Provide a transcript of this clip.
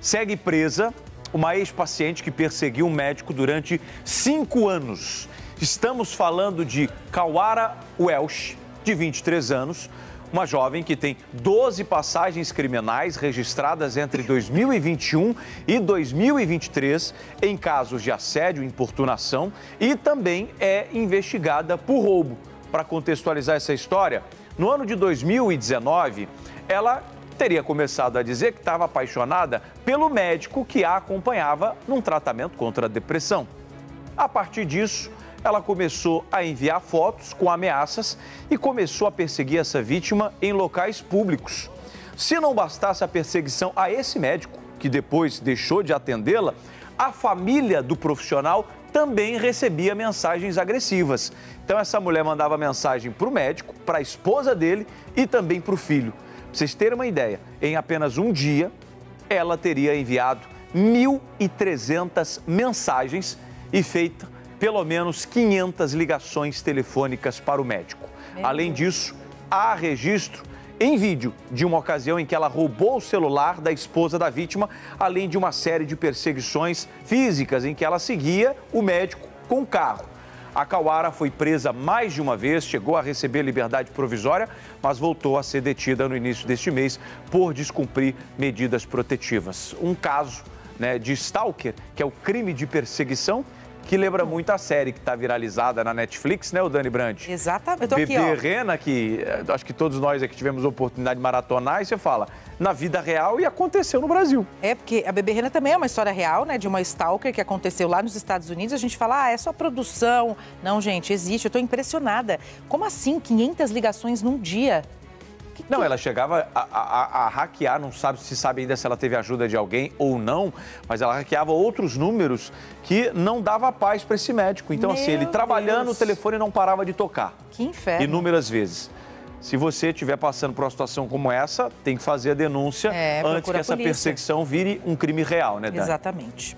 Segue presa uma ex-paciente que perseguiu um médico durante 5 anos. Estamos falando de Kawara Welch, de 23 anos, uma jovem que tem 12 passagens criminais registradas entre 2021 e 2023 em casos de assédio e importunação e também é investigada por roubo. Para contextualizar essa história, no ano de 2019, ela teria começado a dizer que estava apaixonada pelo médico que a acompanhava num tratamento contra a depressão. A partir disso, ela começou a enviar fotos com ameaças e começou a perseguir essa vítima em locais públicos. Se não bastasse a perseguição a esse médico, que depois deixou de atendê-la, a família do profissional também recebia mensagens agressivas. Então essa mulher mandava mensagem para o médico, para a esposa dele e também para o filho. Para vocês terem uma ideia, em apenas um dia, ela teria enviado 1.300 mensagens e feito pelo menos 500 ligações telefônicas para o médico. Além disso, há registro em vídeo de uma ocasião em que ela roubou o celular da esposa da vítima, além de uma série de perseguições físicas em que ela seguia o médico com o carro. A Kawara foi presa mais de uma vez, chegou a receber liberdade provisória, mas voltou a ser detida no início deste mês por descumprir medidas protetivas. Um caso, de stalker, que é o crime de perseguição, que lembra muito a série que está viralizada na Netflix, né, o Dani Brandt? Exatamente. Eu tô aqui, Bebê Rena, que acho que todos nós aqui tivemos a oportunidade de maratonar, e você fala, na vida real e aconteceu no Brasil. É, porque a Bebê Rena também é uma história real, né, de uma stalker que aconteceu lá nos Estados Unidos. A gente fala, é só produção. Não, gente, existe. Eu tô impressionada. Como assim 500 ligações num dia? Não, ela chegava a hackear, não sabe se sabe ainda se ela teve ajuda de alguém ou não, mas ela hackeava outros números que não dava paz para esse médico. Então, assim, ele trabalhando, o telefone não parava de tocar. Que inferno. Inúmeras vezes. Se você estiver passando por uma situação como essa, tem que fazer a denúncia antes que essa perseguição vire um crime real, né, Dani? Exatamente.